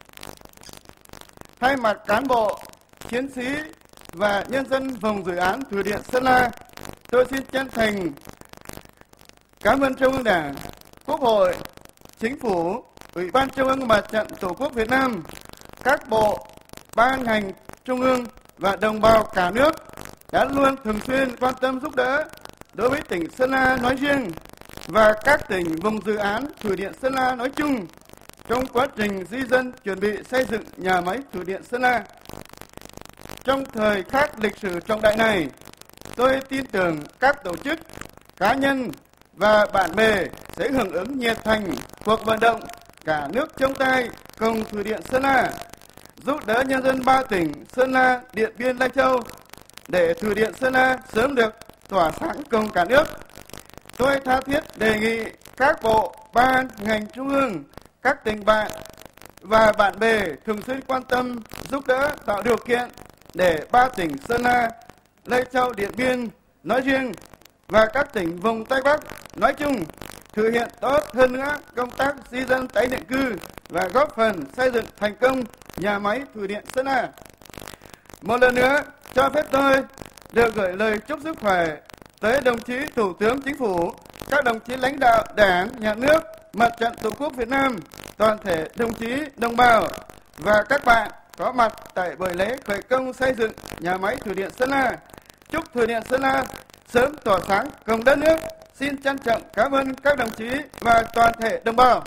Thay mặt cán bộ, chiến sĩ và nhân dân vùng dự án Thủy điện Sơn La, tôi xin chân thành cảm ơn Trung ương Đảng, Quốc hội, Chính phủ, Ủy ban Trung ương Mặt trận Tổ quốc Việt Nam, các bộ, ban ngành trung ương và đồng bào cả nước đã luôn thường xuyên quan tâm giúp đỡ đối với tỉnh Sơn La nói riêng và các tỉnh vùng dự án Thủy điện Sơn La nói chung trong quá trình di dân chuẩn bị xây dựng nhà máy Thủy điện Sơn La. Trong thời khắc lịch sử trọng đại này, tôi tin tưởng các tổ chức, cá nhân và bạn bè sẽ hưởng ứng nhiệt thành cuộc vận động cả nước chung tay cùng Thủy điện Sơn La, giúp đỡ nhân dân ba tỉnh Sơn La, Điện Biên, Lai Châu để Thủy điện Sơn La sớm được tỏa sáng cùng cả nước. Tôi tha thiết đề nghị các bộ, ban, ngành trung ương, các tỉnh bạn và bạn bè thường xuyên quan tâm, giúp đỡ, tạo điều kiện để ba tỉnh Sơn La, Lai Châu, Điện Biên nói riêng và các tỉnh vùng Tây Bắc nói chung thực hiện tốt hơn nữa công tác di dân tái định cư và góp phần xây dựng thành công nhà máy Thủy điện Sơn La. Một lần nữa, cho phép tôi được gửi lời chúc sức khỏe tới đồng chí Thủ tướng Chính phủ, các đồng chí lãnh đạo Đảng, Nhà nước, Mặt trận Tổ quốc Việt Nam, toàn thể đồng chí, đồng bào và các bạn có mặt tại buổi lễ khởi công xây dựng nhà máy Thủy điện Sơn La. Chúc Thủy điện Sơn La sớm tỏa sáng cùng đất nước. Xin trân trọng cảm ơn các đồng chí và toàn thể đồng bào.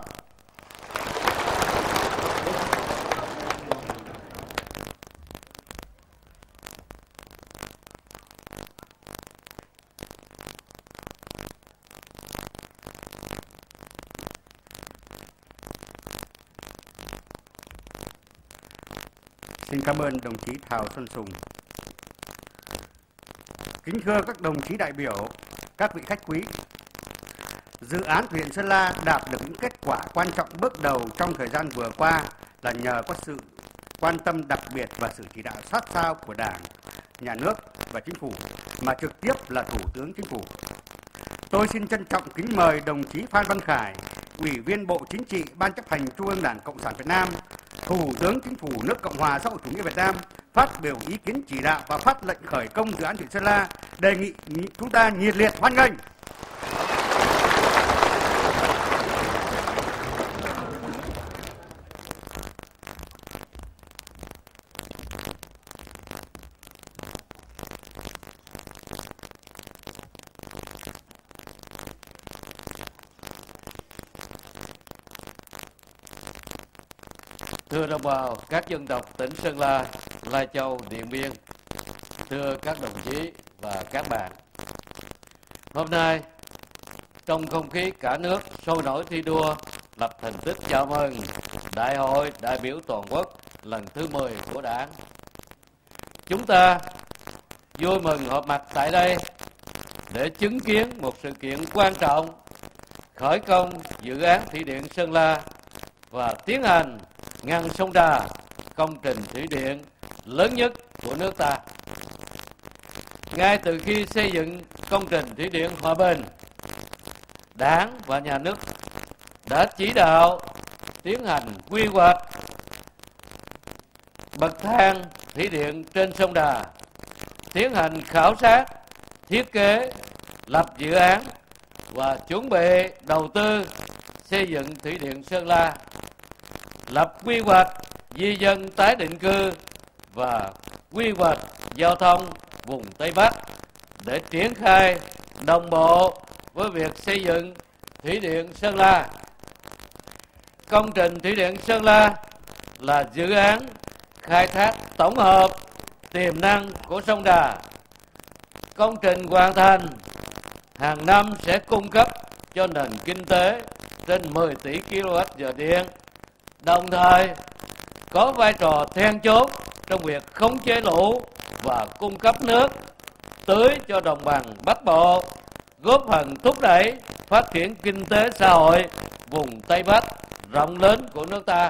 Xin cảm ơn đồng chí Thảo Xuân Sùng. Kính thưa các đồng chí đại biểu, các vị khách quý, dự án Thủy điện Sơn La đạt được những kết quả quan trọng bước đầu trong thời gian vừa qua là nhờ có sự quan tâm đặc biệt và sự chỉ đạo sát sao của Đảng, Nhà nước và Chính phủ, mà trực tiếp là Thủ tướng Chính phủ. Tôi xin trân trọng kính mời đồng chí Phan Văn Khải, Ủy viên Bộ Chính trị, Ban chấp hành Trung ương Đảng Cộng sản Việt Nam, Thủ tướng Chính phủ nước Cộng hòa xã hội chủ nghĩa Việt Nam phát biểu ý kiến chỉ đạo và phát lệnh khởi công dự án Thủy điện Sơn La. Đề nghị chúng ta nhiệt liệt hoan nghênh. Thưa đồng bào các dân tộc tỉnh Sơn La, Lai Châu, Điện Biên, thưa các đồng chí và các bạn. Hôm nay, trong không khí cả nước sôi nổi thi đua lập thành tích chào mừng Đại hội đại biểu toàn quốc lần thứ mười của Đảng, chúng ta vui mừng họp mặt tại đây để chứng kiến một sự kiện quan trọng khởi công dự án thủy điện Sơn La và tiến hành ngăn sông Đà, công trình thủy điện lớn nhất của nước ta. Ngay từ khi xây dựng công trình thủy điện Hòa Bình, Đảng và Nhà nước đã chỉ đạo tiến hành quy hoạch bậc thang thủy điện trên sông Đà, tiến hành khảo sát, thiết kế, lập dự án và chuẩn bị đầu tư xây dựng thủy điện Sơn La, lập quy hoạch di dân tái định cư và quy hoạch giao thông vùng Tây Bắc để triển khai đồng bộ với việc xây dựng thủy điện Sơn La. Công trình thủy điện Sơn La là dự án khai thác tổng hợp tiềm năng của sông Đà. Công trình hoàn thành hàng năm sẽ cung cấp cho nền kinh tế trên mười tỷ ki lô oát giờ điện, đồng thời có vai trò then chốt trong việc khống chế lũ và cung cấp nước tưới cho đồng bằng Bắc Bộ, góp phần thúc đẩy phát triển kinh tế xã hội vùng Tây Bắc rộng lớn của nước ta.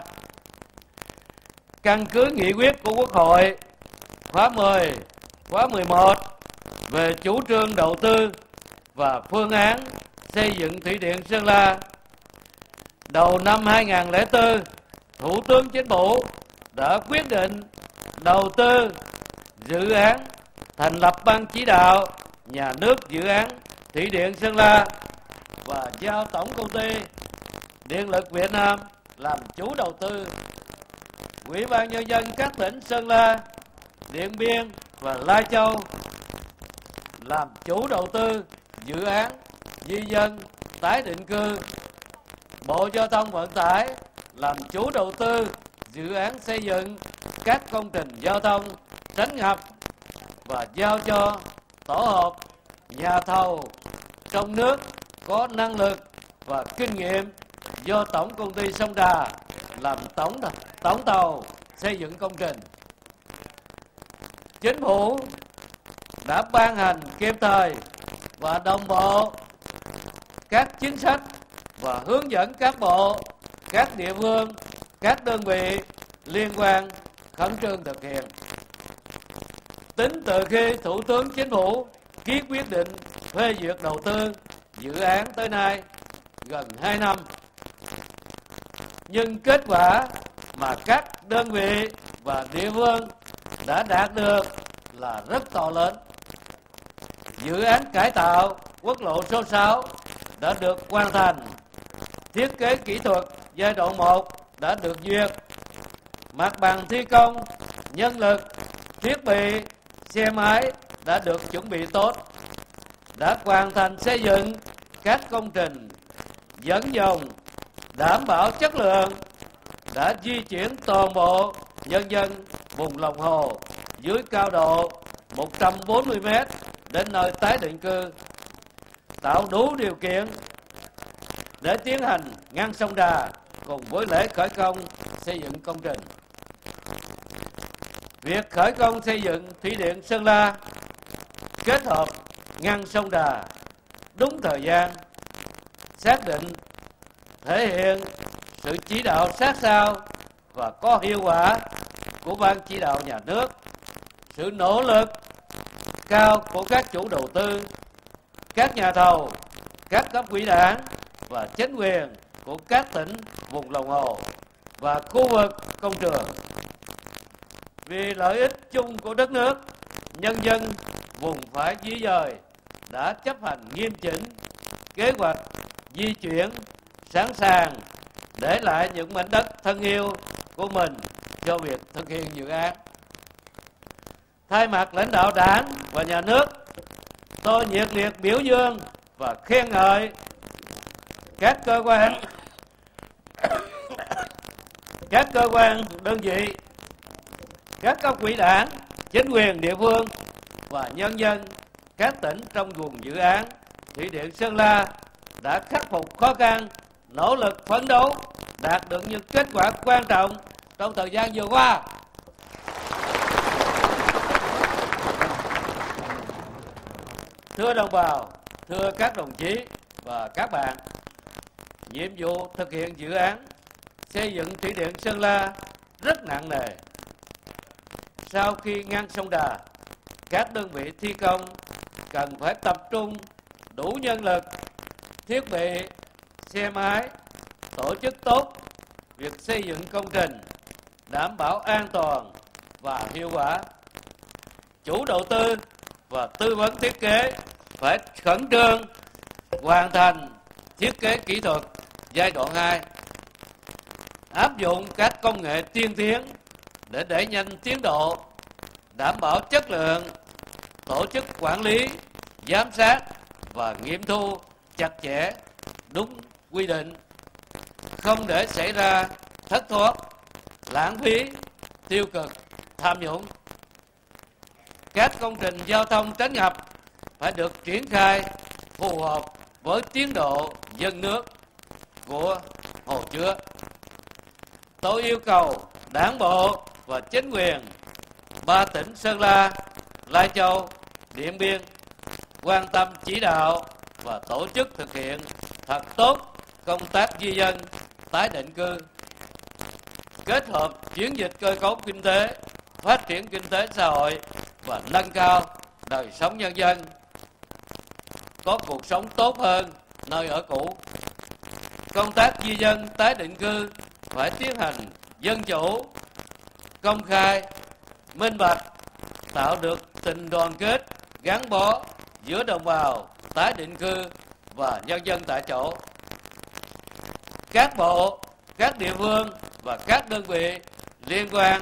Căn cứ nghị quyết của Quốc hội khóa mười, khóa mười một về chủ trương đầu tư và phương án xây dựng thủy điện Sơn La, đầu năm hai nghìn không trăm lẻ bốn, Thủ tướng Chính phủ đã quyết định đầu tư dự án thành lập ban chỉ đạo nhà nước dự án thủy điện Sơn La và giao tổng công ty Điện lực Việt Nam làm chủ đầu tư. Ủy ban nhân dân các tỉnh Sơn La, Điện Biên và Lai Châu làm chủ đầu tư dự án di dân tái định cư. Bộ Giao thông Vận tải làm chủ đầu tư dự án xây dựng các công trình giao thông tránh ngập và giao cho tổ hợp nhà thầu trong nước có năng lực và kinh nghiệm do Tổng công ty Sông Đà làm tổng tổng tàu xây dựng công trình. Chính phủ đã ban hành kịp thời và đồng bộ các chính sách và hướng dẫn các bộ, các địa phương, các đơn vị liên quan khẩn trương thực hiện. Tính từ khi Thủ tướng Chính phủ ký quyết định phê duyệt đầu tư dự án tới nay gần hai năm, nhưng kết quả mà các đơn vị và địa phương đã đạt được là rất to lớn. Dự án cải tạo quốc lộ số sáu đã được hoàn thành, thiết kế kỹ thuật giai đoạn một đã được duyệt, mặt bằng thi công, nhân lực, thiết bị, xe máy đã được chuẩn bị tốt, đã hoàn thành xây dựng các công trình dẫn dòng đảm bảo chất lượng, đã di chuyển toàn bộ nhân dân vùng lòng hồ dưới cao độ một trăm bốn mươi mét đến nơi tái định cư, tạo đủ điều kiện để tiến hành ngăn sông Đà cùng với lễ khởi công xây dựng công trình. Việc khởi công xây dựng thủy điện Sơn La kết hợp ngăn sông Đà đúng thời gian, xác định thể hiện sự chỉ đạo sát sao và có hiệu quả của ban chỉ đạo nhà nước, sự nỗ lực cao của các chủ đầu tư, các nhà thầu, các cấp ủy đảng và chính quyền của các tỉnh vùng lòng hồ và khu vực công trường. Vì lợi ích chung của đất nước, nhân dân vùng phải di dời đã chấp hành nghiêm chỉnh kế hoạch di chuyển, sẵn sàng để lại những mảnh đất thân yêu của mình cho việc thực hiện dự án. Thay mặt lãnh đạo Đảng và Nhà nước, tôi nhiệt liệt biểu dương và khen ngợi các cơ quan, các cơ quan đơn vị, các cấp ủy Đảng, chính quyền địa phương và nhân dân các tỉnh trong vùng dự án thủy điện Sơn La đã khắc phục khó khăn, nỗ lực phấn đấu, đạt được những kết quả quan trọng trong thời gian vừa qua. Thưa đồng bào, thưa các đồng chí và các bạn, nhiệm vụ thực hiện dự án xây dựng thủy điện Sơn La rất nặng nề. Sau khi ngăn sông Đà, các đơn vị thi công cần phải tập trung đủ nhân lực, thiết bị, xe máy, tổ chức tốt việc xây dựng công trình, đảm bảo an toàn và hiệu quả. Chủ đầu tư và tư vấn thiết kế phải khẩn trương hoàn thành thiết kế kỹ thuật giai đoạn hai, áp dụng các công nghệ tiên tiến để đẩy nhanh tiến độ, đảm bảo chất lượng, tổ chức quản lý, giám sát và nghiệm thu chặt chẽ, đúng quy định, không để xảy ra thất thoát, lãng phí, tiêu cực, tham nhũng. Các công trình giao thông tránh ngập phải được triển khai phù hợp với tiến độ dâng nước của hồ chứa. Tôi yêu cầu Đảng bộ và chính quyền ba tỉnh Sơn La, Lai Châu, Điện Biên quan tâm chỉ đạo và tổ chức thực hiện thật tốt công tác di dân, tái định cư, kết hợp chuyển dịch cơ cấu kinh tế, phát triển kinh tế xã hội và nâng cao đời sống nhân dân, có cuộc sống tốt hơn nơi ở cũ. Công tác di dân, tái định cư phải tiến hành dân chủ, công khai, minh bạch, tạo được tình đoàn kết, gắn bó giữa đồng bào tái định cư và nhân dân tại chỗ. Các bộ, các địa phương và các đơn vị liên quan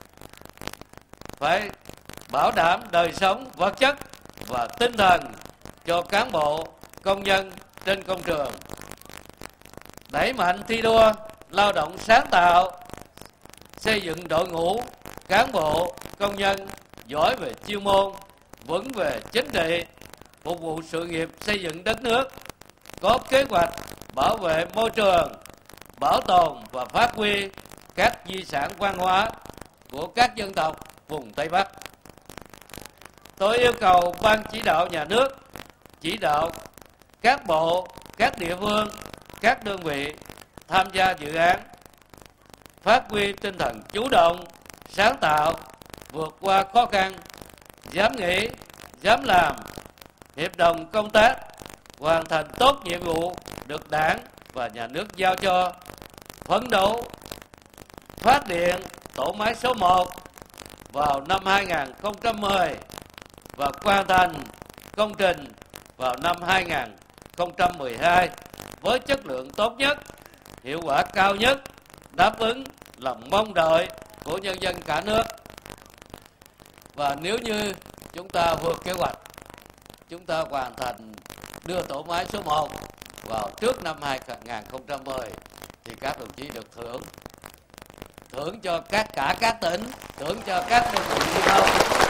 phải bảo đảm đời sống vật chất và tinh thần cho cán bộ, công nhân trên công trường. Đẩy mạnh thi đua, lao động sáng tạo, xây dựng đội ngũ cán bộ, công nhân giỏi về chuyên môn, vững về chính trị, phục vụ sự nghiệp xây dựng đất nước, có kế hoạch bảo vệ môi trường, bảo tồn và phát huy các di sản văn hóa của các dân tộc vùng Tây Bắc. Tôi yêu cầu Ban chỉ đạo nhà nước chỉ đạo các bộ, các địa phương, các đơn vị tham gia dự án phát huy tinh thần chủ động, sáng tạo, vượt qua khó khăn, dám nghĩ, dám làm, hiệp đồng công tác, hoàn thành tốt nhiệm vụ được Đảng và Nhà nước giao cho, phấn đấu phát điện tổ máy số một vào năm hai nghìn không trăm mười và hoàn thành công trình vào năm hai nghìn không trăm mười hai với chất lượng tốt nhất, hiệu quả cao nhất, đáp ứng lòng mong đợi của nhân dân cả nước. Và nếu như chúng ta vượt kế hoạch, chúng ta hoàn thành đưa tổ máy số một vào trước năm hai nghìn không trăm mười thì các đồng chí được thưởng thưởng cho các cả các tỉnh, thưởng cho các đơn vị thi công.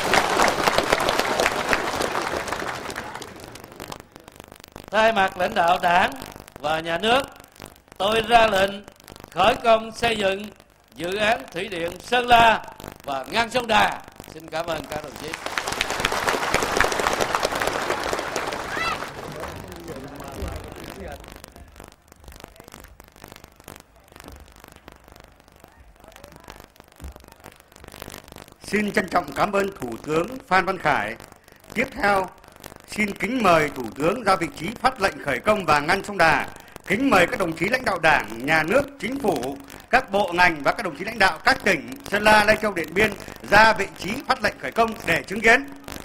Thay mặt lãnh đạo Đảng và Nhà nước, tôi ra lệnh khởi công xây dựng dự án thủy điện Sơn La và ngăn sông Đà. Xin cảm ơn các đồng chí. Xin trân trọng cảm ơn Thủ tướng Phan Văn Khải. Tiếp theo, xin kính mời Thủ tướng ra vị trí phát lệnh khởi công và ngăn sông Đà. Kính mời các đồng chí lãnh đạo Đảng, Nhà nước, Chính phủ, các bộ ngành và các đồng chí lãnh đạo các tỉnh Sơn La, Lai Châu, Điện Biên ra vị trí phát lệnh khởi công để chứng kiến.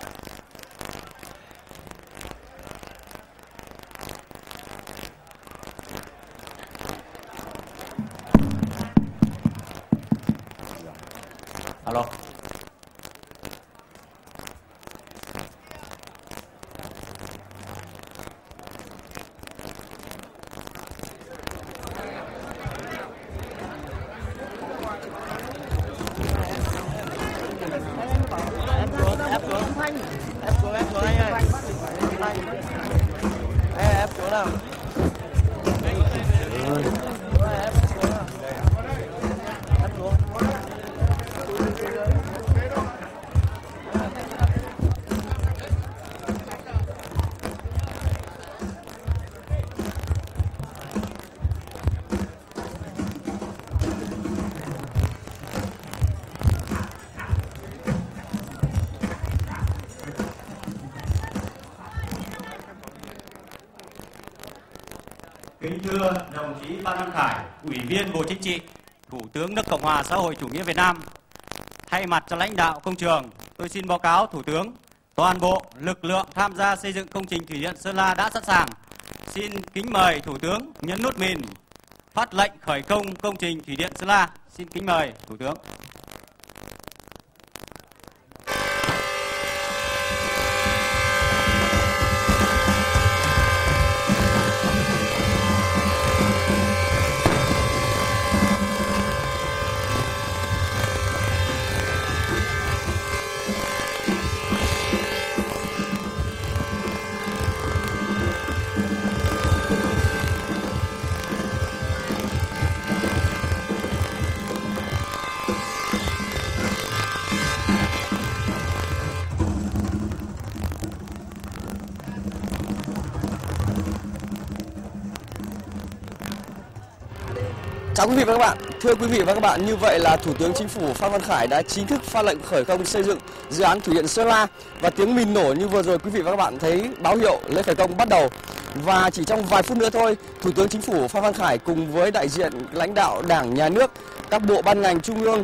Alo. Kính thưa đồng chí Phan Văn Khải, Ủy viên Bộ Chính trị, Thủ tướng nước Cộng hòa xã hội chủ nghĩa Việt Nam. Thay mặt cho lãnh đạo công trường, tôi xin báo cáo Thủ tướng, toàn bộ lực lượng tham gia xây dựng công trình thủy điện Sơn La đã sẵn sàng. Xin kính mời Thủ tướng nhấn nút mìn phát lệnh khởi công công trình thủy điện Sơn La. Xin kính mời Thủ tướng. Chào quý vị và các bạn. Thưa quý vị và các bạn, như vậy là Thủ tướng Chính phủ Phan Văn Khải đã chính thức phát lệnh khởi công xây dựng dự án thủy điện Sơn La, và tiếng mìn nổ như vừa rồi quý vị và các bạn thấy báo hiệu lễ khởi công bắt đầu. Và chỉ trong vài phút nữa thôi, Thủ tướng Chính phủ Phan Văn Khải cùng với đại diện lãnh đạo Đảng, Nhà nước, các bộ ban ngành trung ương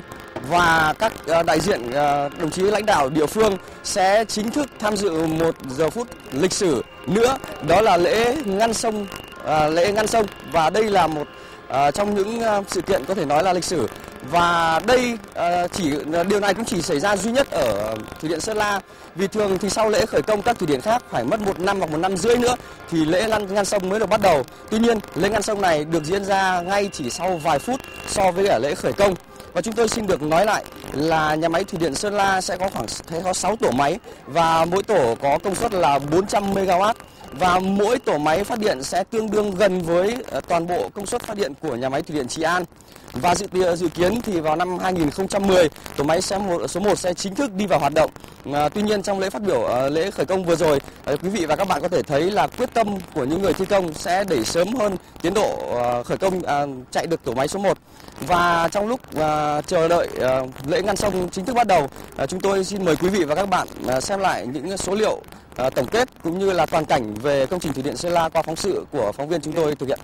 và các đại diện đồng chí lãnh đạo địa phương sẽ chính thức tham dự một giờ phút lịch sử nữa, đó là lễ ngăn sông, lễ ngăn sông và đây là một À, trong những uh, sự kiện có thể nói là lịch sử, và đây uh, chỉ uh, điều này cũng chỉ xảy ra duy nhất ở thủy điện Sơn La, vì thường thì sau lễ khởi công các thủy điện khác phải mất một năm hoặc một năm rưỡi nữa thì lễ ngăn, ngăn sông mới được bắt đầu. Tuy nhiên lễ ngăn sông này được diễn ra ngay chỉ sau vài phút so với cả lễ khởi công. Và chúng tôi xin được nói lại là nhà máy thủy điện Sơn La sẽ có khoảng có sáu tổ máy và mỗi tổ có công suất là bốn trăm mê ga oát. Và mỗi tổ máy phát điện sẽ tương đương gần với toàn bộ công suất phát điện của nhà máy thủy điện Trị An. Và dự dự kiến thì vào năm hai nghìn không trăm mười, tổ máy sẽ một, số một sẽ chính thức đi vào hoạt động. À, tuy nhiên trong lễ phát biểu uh, lễ khởi công vừa rồi, uh, quý vị và các bạn có thể thấy là quyết tâm của những người thi công sẽ đẩy sớm hơn tiến độ uh, khởi công uh, chạy được tổ máy số một. Và trong lúc uh, chờ đợi uh, lễ ngăn sông chính thức bắt đầu, uh, chúng tôi xin mời quý vị và các bạn uh, xem lại những số liệu À, tổng kết cũng như là toàn cảnh về công trình thủy điện Sơn La qua phóng sự của phóng viên chúng tôi thực hiện.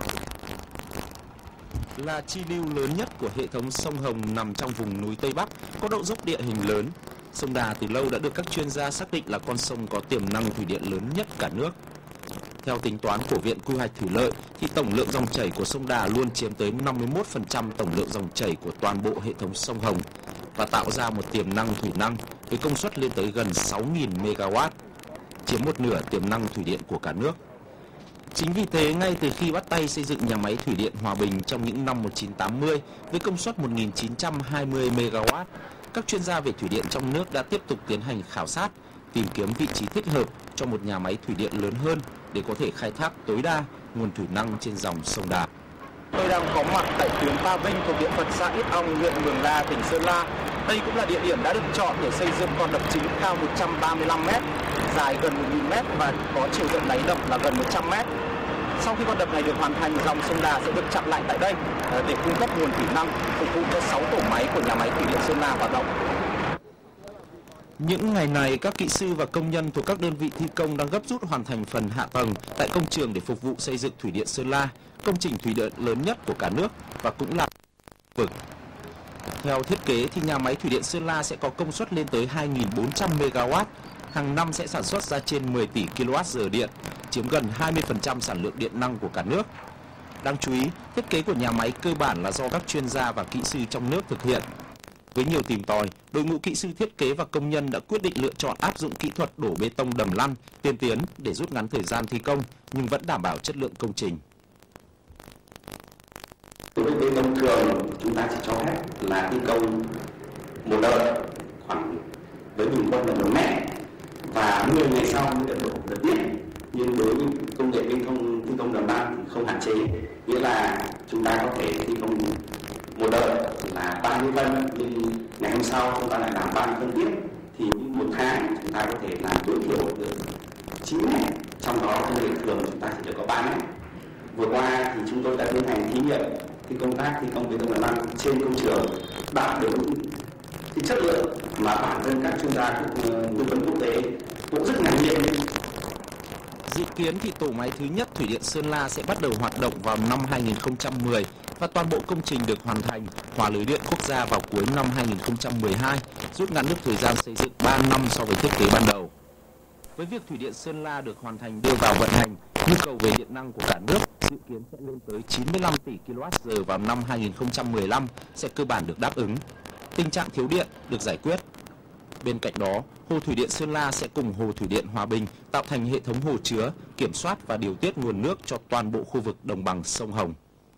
Là chi lưu lớn nhất của hệ thống sông Hồng nằm trong vùng núi Tây Bắc, có độ dốc địa hình lớn. Sông Đà từ lâu đã được các chuyên gia xác định là con sông có tiềm năng thủy điện lớn nhất cả nước. Theo tính toán của Viện Quy hoạch Thủy lợi, thì tổng lượng dòng chảy của sông Đà luôn chiếm tới năm mươi mốt phần trăm tổng lượng dòng chảy của toàn bộ hệ thống sông Hồng và tạo ra một tiềm năng thủy năng với công suất lên tới gần sáu nghìn mê ga oát, chiếm một nửa tiềm năng thủy điện của cả nước. Chính vì thế, ngay từ khi bắt tay xây dựng nhà máy thủy điện Hòa Bình trong những năm một nghìn chín trăm tám mươi với công suất một nghìn chín trăm hai mươi mê ga oát, các chuyên gia về thủy điện trong nước đã tiếp tục tiến hành khảo sát, tìm kiếm vị trí thích hợp cho một nhà máy thủy điện lớn hơn để có thể khai thác tối đa nguồn thủy năng trên dòng sông Đà. Tôi đang có mặt tại tuyến Ta Vinh thuộc địa phận xã Ít Ong, huyện Mường La, tỉnh Sơn La. Đây cũng là địa điểm đã được chọn để xây dựng con đập chính cao một trăm ba mươi lăm mét, dài gần một nghìn mét và có chiều rộng đáy đập là gần một trăm mét. Sau khi con đập này được hoàn thành, dòng sông Đà sẽ được chặn lại tại đây để cung cấp nguồn thủy năng phục vụ cho sáu tổ máy của nhà máy thủy điện Sơn La hoạt động. Những ngày này, các kỹ sư và công nhân thuộc các đơn vị thi công đang gấp rút hoàn thành phần hạ tầng tại công trường để phục vụ xây dựng thủy điện Sơn La, công trình thủy điện lớn nhất của cả nước và cũng là vực. Theo thiết kế thì nhà máy thủy điện Sơn La sẽ có công suất lên tới hai nghìn bốn trăm mê ga oát, hàng năm sẽ sản xuất ra trên mười tỷ ki lô oát giờ điện, chiếm gần hai mươi phần trăm sản lượng điện năng của cả nước. Đáng chú ý, thiết kế của nhà máy cơ bản là do các chuyên gia và kỹ sư trong nước thực hiện. Với nhiều tìm tòi, đội ngũ kỹ sư thiết kế và công nhân đã quyết định lựa chọn áp dụng kỹ thuật đổ bê tông đầm lăn, tiên tiến để rút ngắn thời gian thi công nhưng vẫn đảm bảo chất lượng công trình. Đối với bê tông thường, chúng ta chỉ cho phép là thi công một đợt khoảng với bình quân là một mét và mười ngày sau mới được đổ đợt tiếp. Nhưng đối với công nghệ bê tông thi công đầm lăn thì không hạn chế, nghĩa là chúng ta có thể thi công một đợt là ba mươi phân, nhưng ngày hôm sau chúng ta lại làm ba mươi phân tiếp, thì một tháng chúng ta có thể làm tối thiểu được chín mét, trong đó công nghệ thường chúng ta chỉ được có ba mét. Vừa qua thì chúng tôi đã tiến hành thí nghiệm thi công tác thi công bê tông đầm lăn trên công trường, đạt được cái chất lượng mà bản thân các chuyên gia tư vấn quốc tế cũng rất ngạc nhiên. Dự kiến thì tổ máy thứ nhất Thủy điện Sơn La sẽ bắt đầu hoạt động vào năm hai nghìn không trăm mười và toàn bộ công trình được hoàn thành, hòa lưới điện quốc gia vào cuối năm hai nghìn không trăm mười hai, rút ngắn được thời gian xây dựng ba năm so với thiết kế ban đầu. Với việc Thủy điện Sơn La được hoàn thành đưa vào vận hành, nhu cầu về điện năng của cả nước dự kiến sẽ lên tới chín mươi lăm tỷ ki lô oát giờ vào năm hai nghìn không trăm mười lăm sẽ cơ bản được đáp ứng. Tình trạng thiếu điện được giải quyết. Bên cạnh đó, Hồ Thủy điện Sơn La sẽ cùng Hồ Thủy điện Hòa Bình tạo thành hệ thống hồ chứa, kiểm soát và điều tiết nguồn nước cho toàn bộ khu vực đồng bằng sông Hồng.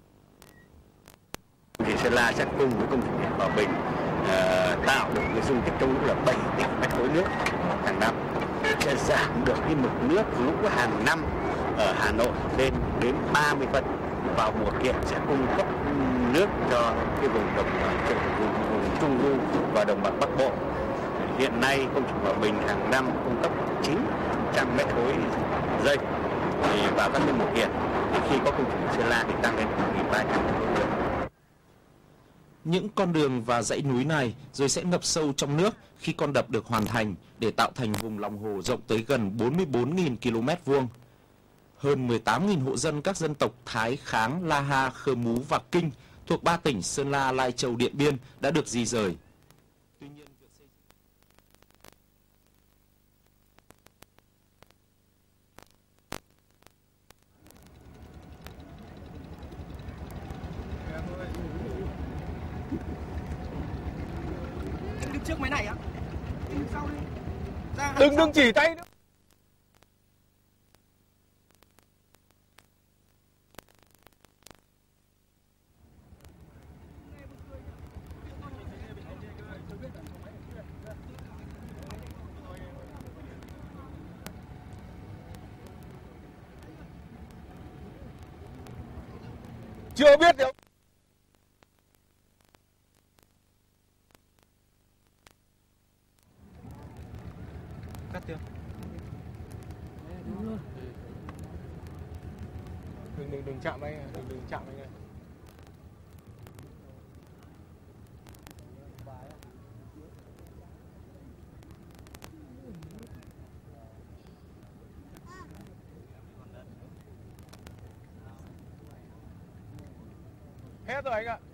Thì Sơn La sẽ cùng với công ty Thủy điện Hòa Bình uh, tạo được cái dung tích chống lũ là bảy tỷ mét khối nước hàng năm, sẽ giảm được cái mực nước lũ hàng năm ở Hà Nội lên đến ba mươi phân, vào mùa kiện sẽ cung cấp nước cho cái vùng đồng vùng, vùng Trung Du và đồng bằng Bắc Bộ. Hiện nay công trình Hòa Bình hàng năm cung cấp chín trăm mét khối giây thì vào các cái mùa kiện, thì khi có công trình Sơn La thì tăng lên một nghìn ba trăm mét khối giây. Những con đường và dãy núi này rồi sẽ ngập sâu trong nước khi con đập được hoàn thành để tạo thành vùng lòng hồ rộng tới gần bốn mươi bốn nghìn ki lô mét vuông. Hơn mười tám nghìn hộ dân các dân tộc Thái, Kháng, La Ha, Khơ Mú và Kinh thuộc ba tỉnh Sơn La, Lai Châu, Điện Biên đã được di rời. Tuy nhiên, việc xây dựng... Đứng trước máy này á, đứng sau đi. Ra Đừng đừng chỉ tay nữa. Chưa biết đâu. Cắt chưa? Đừng đừng đừng chạm anh, đừng đừng chạm anh này. Hết rồi anh ạ.